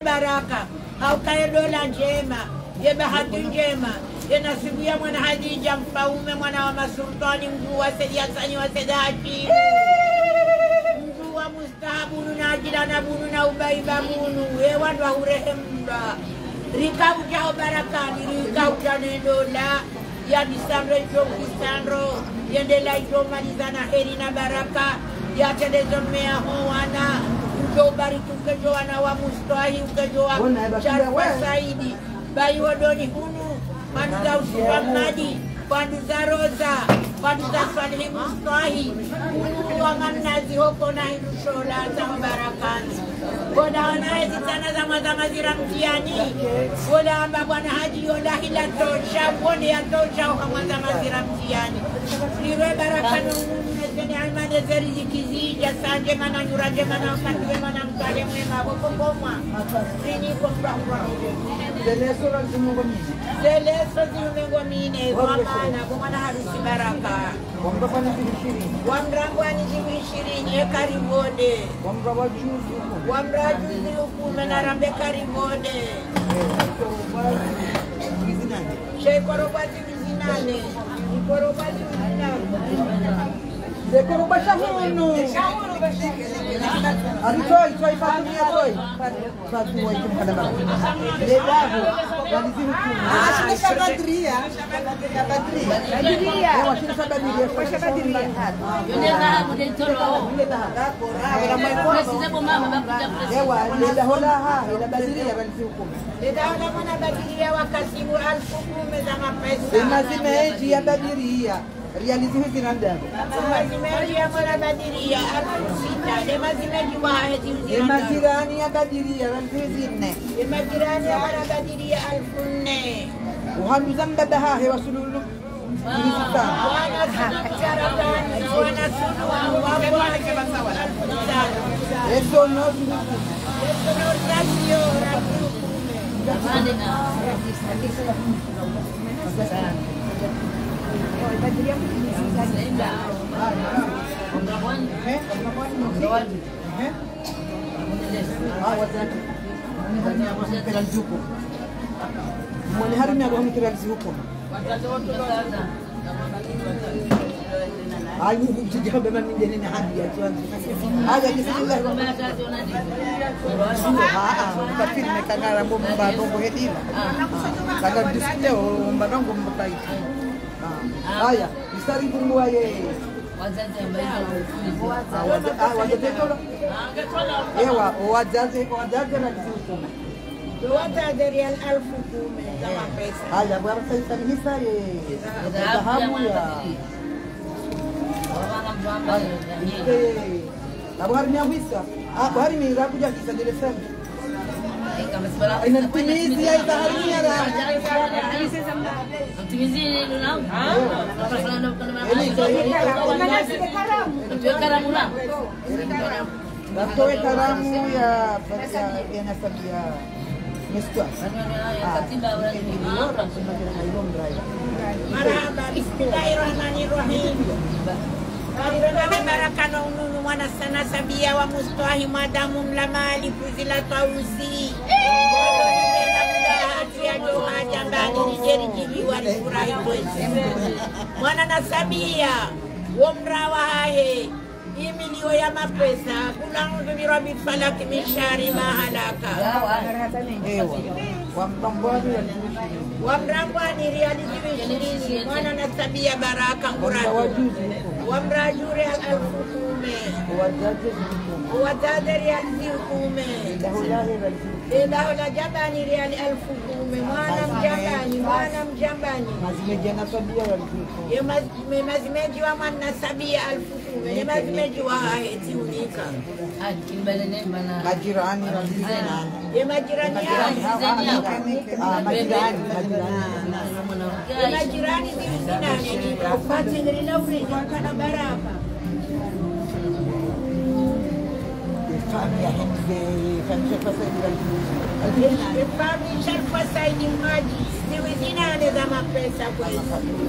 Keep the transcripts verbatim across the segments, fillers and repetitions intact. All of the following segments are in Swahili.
baraka haukae dola njema ye bahati njema ye nasibu ya mwana Hadija mfaume mwana wa masultani mkuu wa Sayyid Hasani wa Sayyid Hashim mkuu wa mustahabunu na ajila na bunu na ubaiba bunu ye wandwa urehemda rikabu jao barakani rikabu jane dola ya disandro ito disandro yendela ito malizana heri na baraka ya telezo mea hoana ujo bariki ukejo wana wa mustahi ukejo wa Sharfa Saidi bayi wadoni hunu Panduza usiwa madi Panduza roza Panduza swalihi mustahi Unu wanganazi hoko na hindu shola Sama barakani Koda wanaezi sana zama zama zira mtiani Koda amba bwana haji yola hila tosha Wone ya tosha ukama zama zira mtiani Liwe barakani Nesene almane zeri zikizija Sanje mana nyuraje mana Kanduwe mana mkale mwema Woko koma Sini kompra uwa Zeleso razimungo mine Zeleso zimungo mine Wamana Wamana harusi baraka Wamra pani shirini Wamrangu ani jimu shirini Ekaribode Wamra wajuzi Wamra juzi ukume na rambe karibode Shekorobati vizinane Shekorobati vizinane Shekorobati hunu Ari toy, toy fatumia toy Fatu wa ikum kadamara Ledago Walizimu kumu Ah, shini sabadria Sabadria Sabadria Ewa, shini sabadria Kwa sabadria Yone na mune tolo Yone na Dako Presida po mama bakuja presida Ewa, leda hola ha Leda badria walizimu kumu Leda hola mwana badiria wakasimu alfu kume za mapesa Ema zimeji ya badiria Realizimu zinandago Mazimeji ya mwana badiria alfu sita Ema zimeji wahedi Ema jirani ya badiria walizimu zinne Ema jirani ya mwana badiria alfu nne Uhandu zambada ha hewa sululu Wana sunu charakani Wana sunu wabu alfu tano Eso no sululu Eso no rasio rasio kume Mane na Mwani hari miago humi kiralizi huko Ayu jijika bema minjeni ni hadi ya tuanzi Aja bismillah Haa, kafiri mekangara mbomba bongo hedima Kaga display mbadongo mbatai Aya, isari kumbuwa ye wazazi ambao wazazi tola ewa wazazi wazazi na kufume Wazazi rial alfu kume za mapesa haya bwana sasa hisa ye dhahabu ya Abu hari ni hisa Abu hari ni rakuja kisa dile sana ina timizi ya dhahabu ya timizi ndio nao Natoe karamu ya ya nasabia Mestwa. Marhaba, bismillahirrahmanirrahim. Karibuni barakano ununu mwana sana sabia wa mustahi madamu mlamali kuzila tausi. Mwana nasabia womrawa hahe imilio ya mapesa kuna mbira bifalaki mishari mahalaka Ewa wambambwani ya wamrambwani realiziwe mwana nasabia baraka nguraju wamrajure alfu kume wazazi realizi kume Edahola jambani reali alfu kume mwana mjambani mwana mjambani mazimeji nasabia waliziku mazimeji wa mwana sabia alfu kume mazimeji wa haeti unika majirani ye majirani ya majirani ye majirani zizinane ufati nilina ufriji kana baraka Famia Hemze, famia Sharfa Saidi famia Sharfa Saidi maji zizinane za mapesa kwa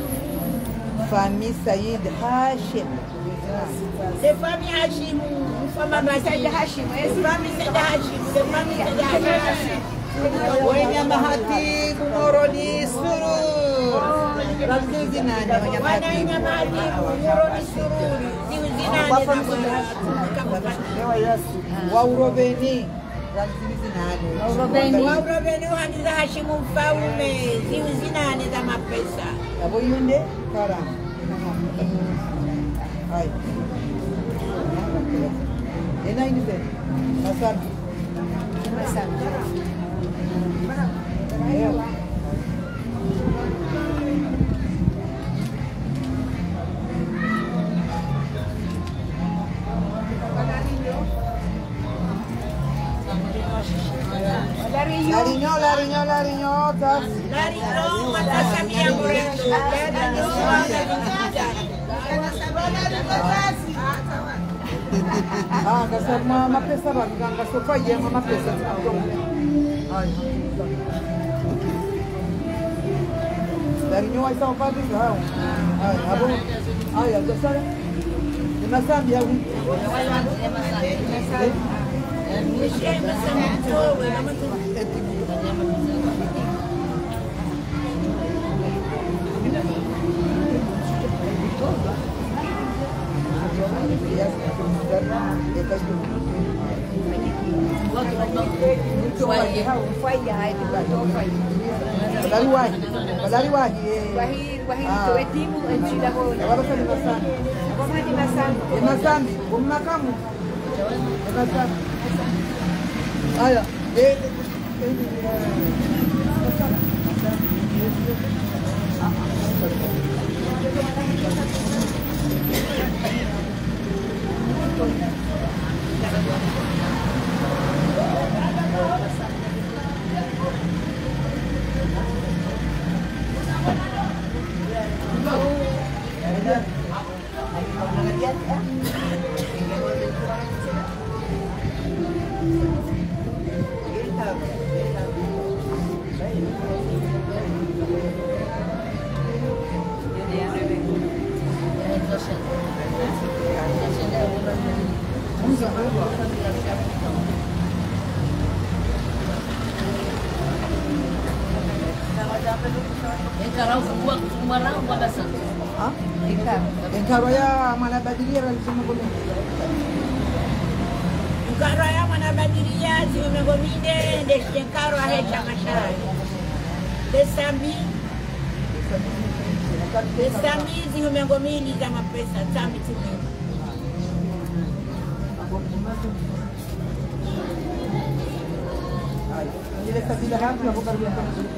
famia Said Hashim se famia Hashim mama Said Hashim, mama Said Hashim, mama Said Hashim. Wenye mahati kumoroni suru. Ramzuzi nani wenye mahati? Wenye mahati kumoroni suru. Ziuzi nani? Waurobeni. Ramzuzi nani? Waurobeni. Waurobeni waniza Hashimu mfaume. Ziuzi nani za mapesa? Abo yunde karam. Hai. Ena ini deh. Masan. Masan. Ayo. Lariño, lariño, lariño, tas. Lariño, matasa mia moreno. Lariño, ah, kasar ma mapesa ba, kang kasopa yan ma mapesa. Ay. Lariño ay sa pati ka. Ay, abo. Ay, ang kasar. Dimasambi ya wi. Balari wahi, balari wahi. Wahi, wahi itu etimu anjila ko. Wala sa limasan. Wala di masan. Limasan, kumna kamu. Limasan. Aya, eh. Encarau buat kumarang pada saat. Ah? Engkar. Engkar raya mana badiria ran semua boleh. Engkar raya mana badiria semua gomide des engkar raya chamashara. Desambi. Desambi semua gomide sama pesa sambi semua. Ay, hindi sa bilahan na ko karbiyan pa sa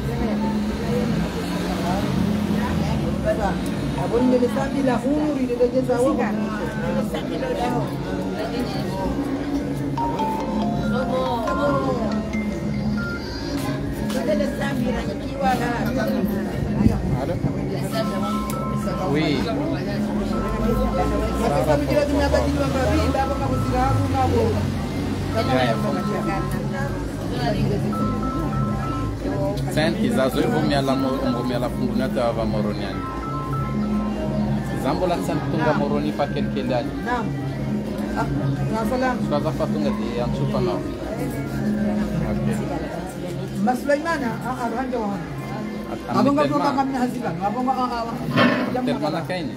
abon nile sambi la huru ri de jeza wa Sambi lo lahu. Kada desambi rani kiwala. Oui. Masa sabi kira dunia bagi dua babi dapat kamu siramu ngabo. Senti, zazo vumia la ngomia la fungunata wa moroniani. Zambo la santunga moroni pa kelkelani. Naam. Ah, na salam. Swaza fatunga di ansupa no. Okay. Mas Sulaimana, ah, arhan jawan. At Abang ang ka telma. kami hasilan. Abang ka ah. Telma na kaini.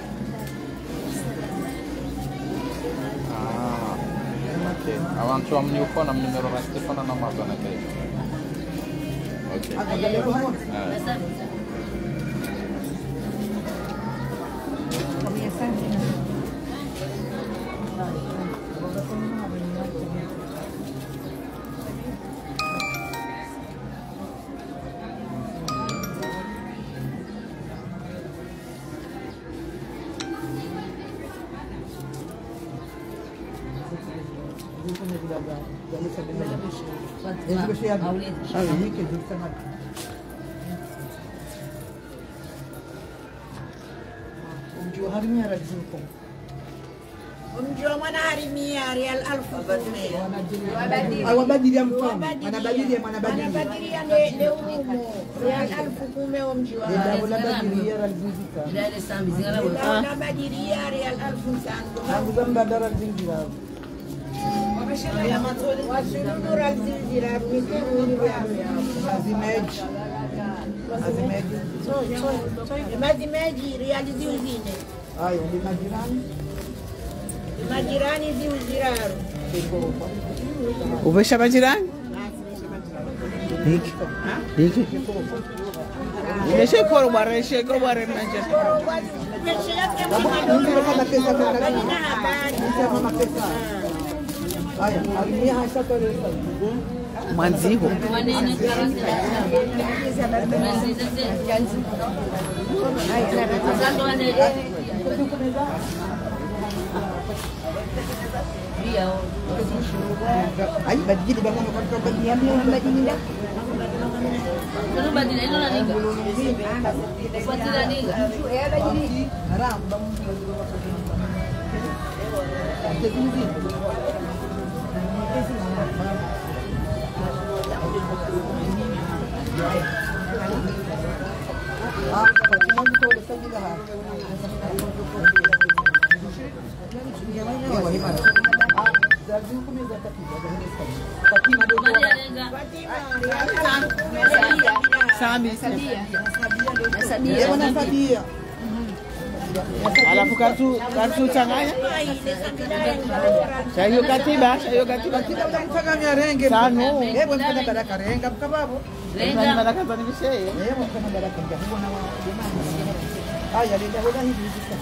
Ah. Okay. Awan chuam ni upo nam numero ra Stefano na mazo na kaini. Okay. Ako dali ko mo. Ah. Comienzan. Ini siya. Ay, ini ke dito na. Umju harimnya ra dito. Umju mana harimia real alfu kume. Ay, wabadili ya mfano. Mana badili mana badili. Mana badili ya de de umu. Real alfu kume umju. Ila wala badili ya ra dito. Ila ile sambi zingara Wala badili ya real alfu sandu. Ang ganda dara zingira. Washirudura zizira mikuru Azimeji. Azimeji. Mazimeji riali ziuzine. Ayo, ndi majirani. Majirani ziuziraru. Uvesha majirani? Hiki. Hiki. Nimeshe koro bwana, nimeshe koro bwana mnanja. Kama pesa kwa kama pesa. Aya, alimia hasa kwa leo. Mwanzigo. Ai, badili bang mo kon badili am yung badili nila. Ano ba din ano na niga? Pati na niga. Eh, badili. Haram bang. Ah, cuma itu udah saja dah. Eh, wahimana. Ah, jadi aku ni zat tapi, jadi sekali. Tapi madu. Sami. Dia mana sabia? Alafu kartu kartu changanya. Saya katiba, saya katiba. Kita udah mchanganya renge. Sano. Eh, bukan kena baraka renga mkababu. Renga baraka tani bishe. Eh, bukan kena baraka renga. Huwa na Ah, ya linda hoda hivi sasa.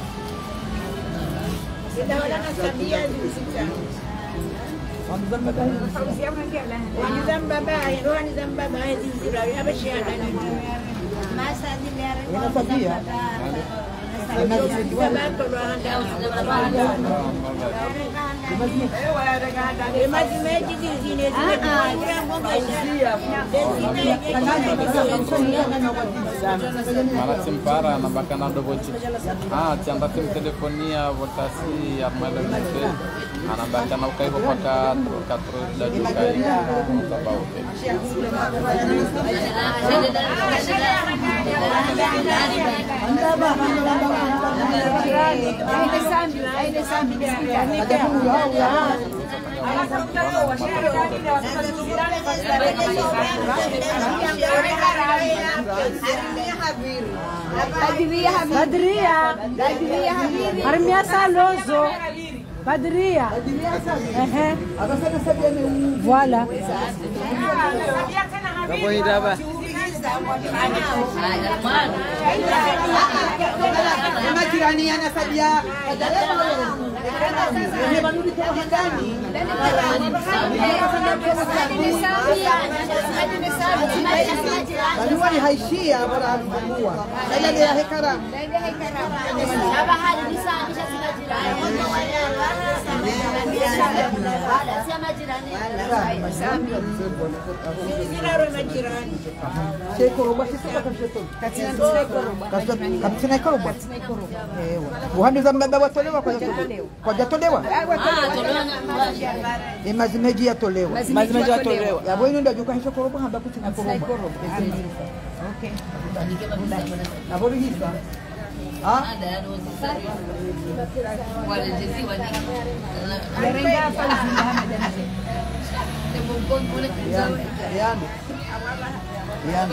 Sida wala na sabia ziuzika. Wamzamba gani? Wanizamba bae, wanizamba bae ziuziraru. Abashiana ni. Masa dilera. Ina sabia. Ina sabia. Mazimeji zingine Malah simpara nambahkan ada bocil. Ah, canda tim teleponia votasi armada mete. Anambahkan au kai pakat katro da jukai. Tabau. Badria, Badria, Badria, Armia Saloso, Badria. Eh, voilà. Kapo hidaba. Kama jirani ana sabia. Balua ni haishia bora alikuwa. Ila ni hekara. Sekoroba sisi kasheto. Katina koroba. Ewa. Uhani za mbaba watolewa kwa kwa jatolewa. Ni mazimeji yatolewa. Mazimeji yatolewa. Ya boino ndio juka hicho koroba hamba kutina koroba. Okay. Na bodi hisa. Ah? Yan. Yan.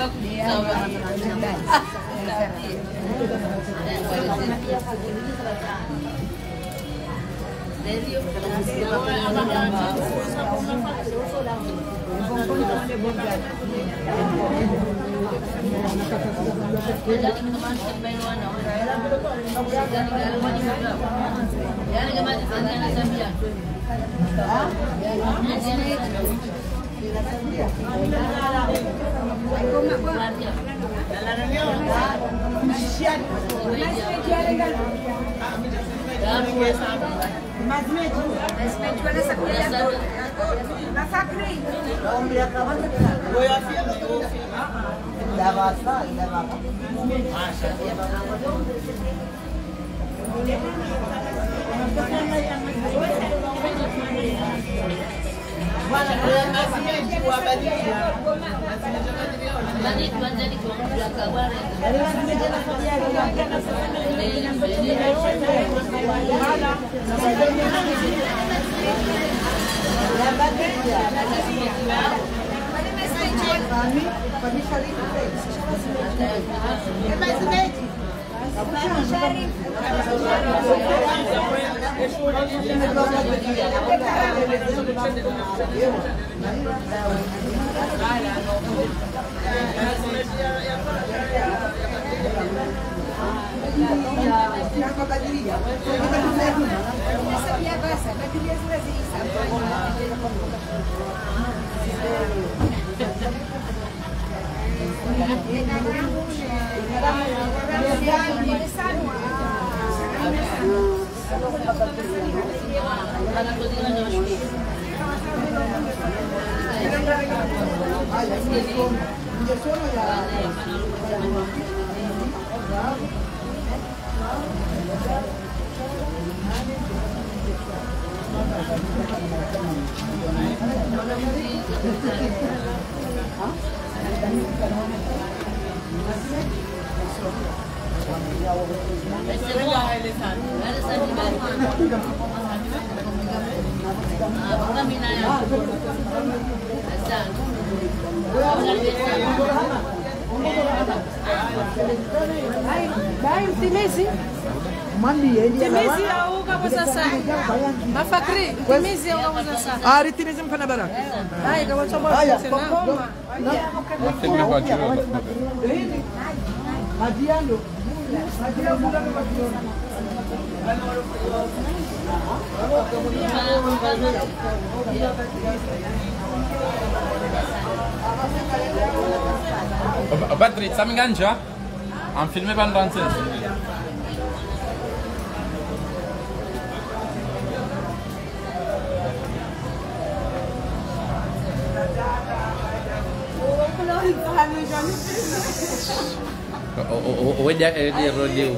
Baik, timizi. Timizi au kabuza sana. Mafakri, timizi au kabuza sana. Ah, ritimizi mpana baraka. Hai, kabuza bora sana. Filme kwa chuo. Madiando. Patrick, ça m'engage, hein? En filmé par le dentiste. Oh, oh, oh, dia dia rodeo.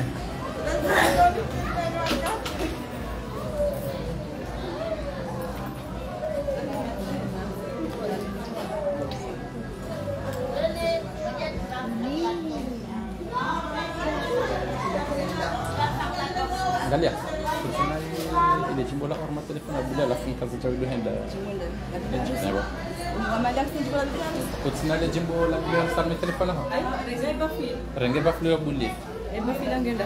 Galia. Ile jimbo la orma telefona bila la fin kazi tawi henda. Ndio. Kutsina le jimbo la bila sarme telefona ha. Renge ba flu bulli. E ba fila ngenda.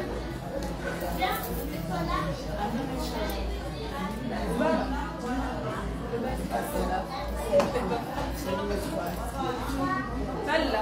Kalla.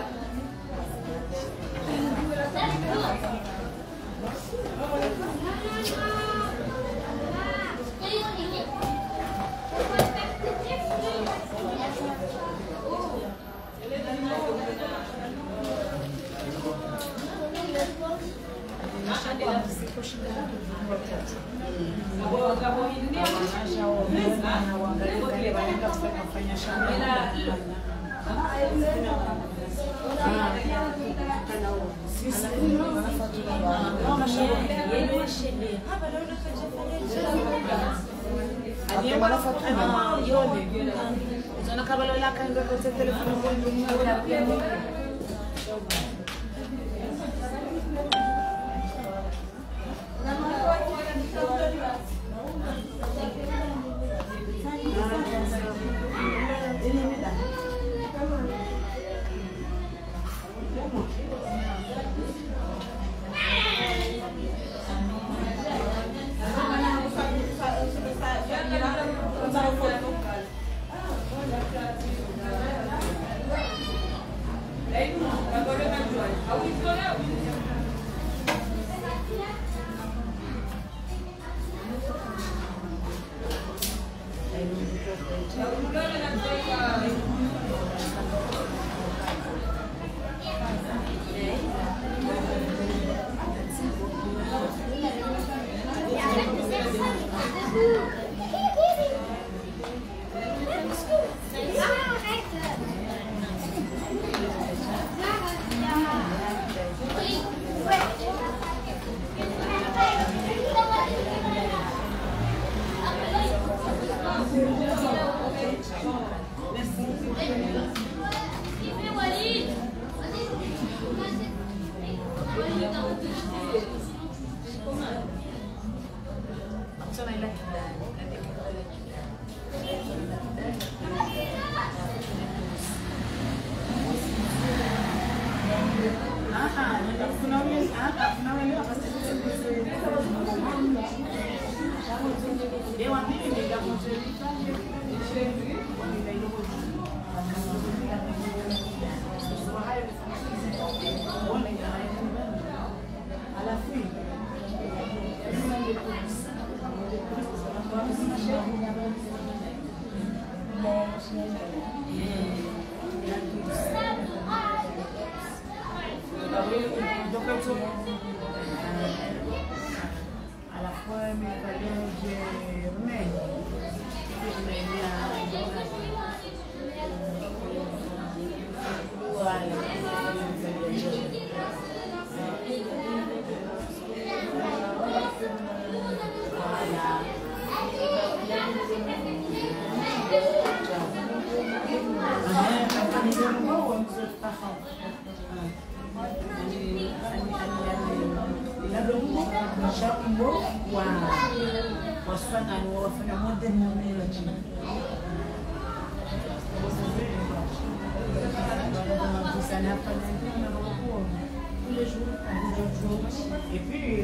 Et puis,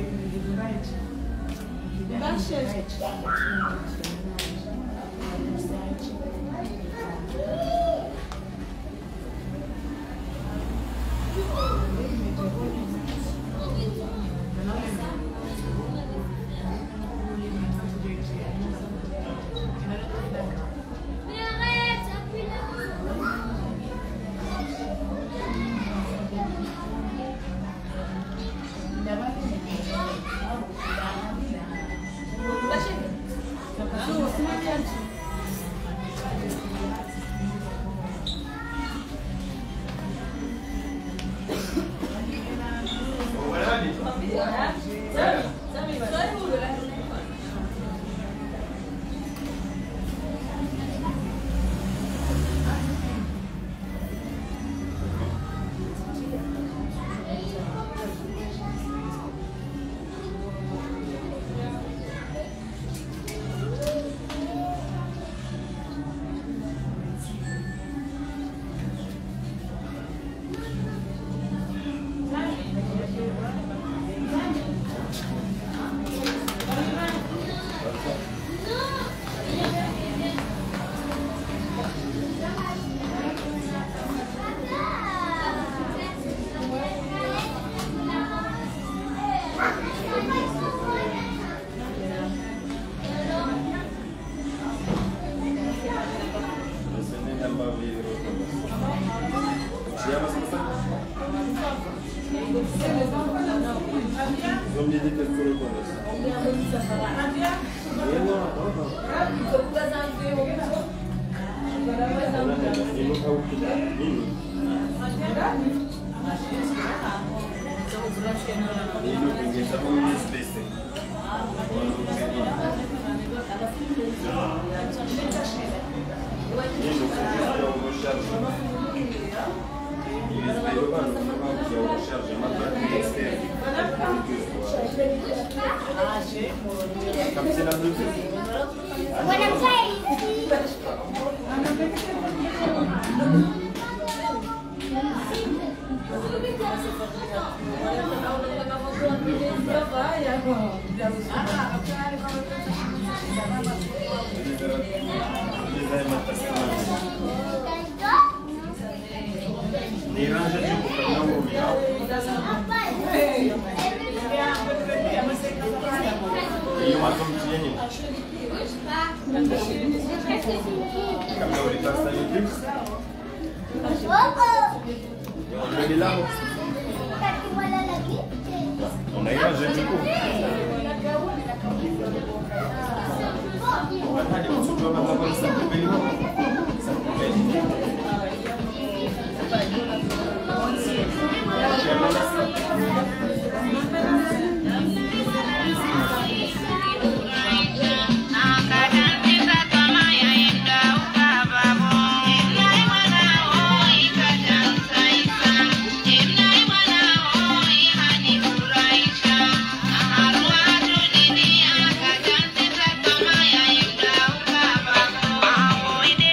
Oh,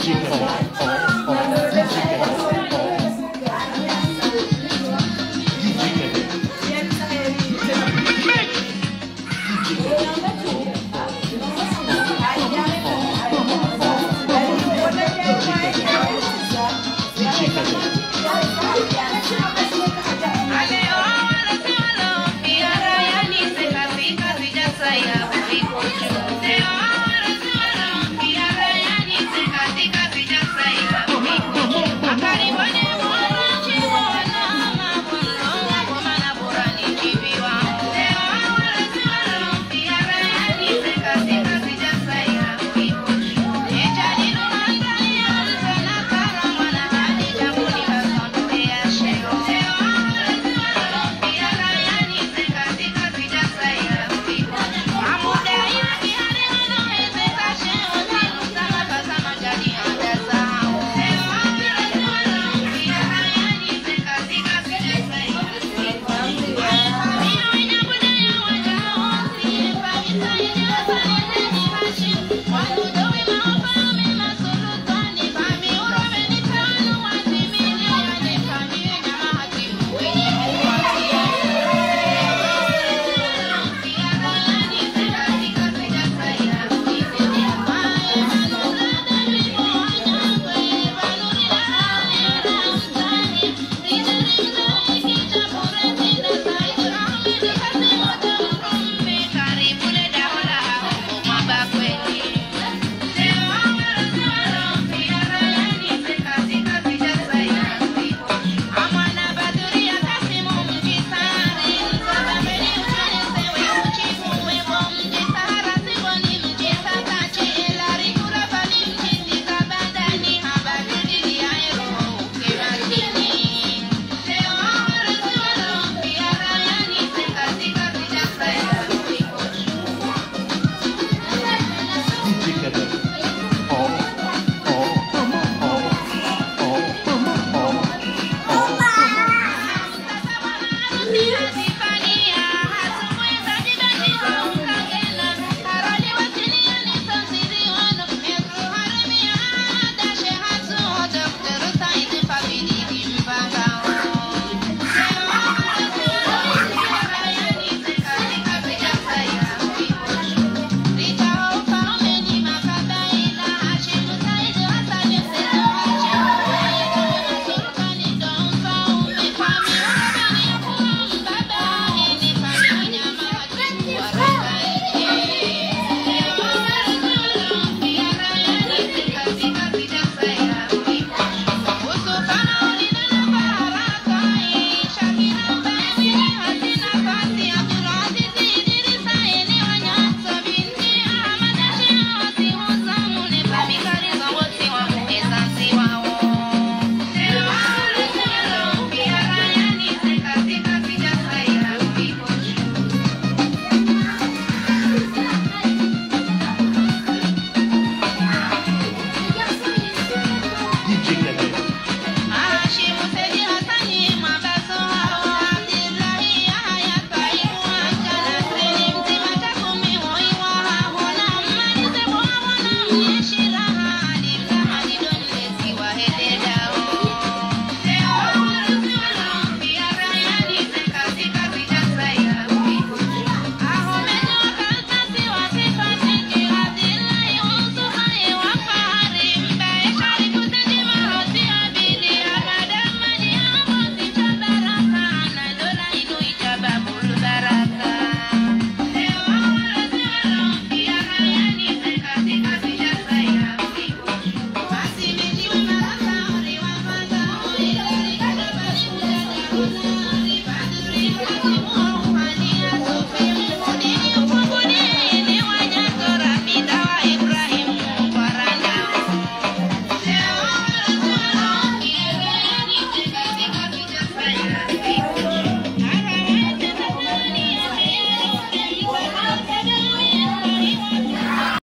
chicken.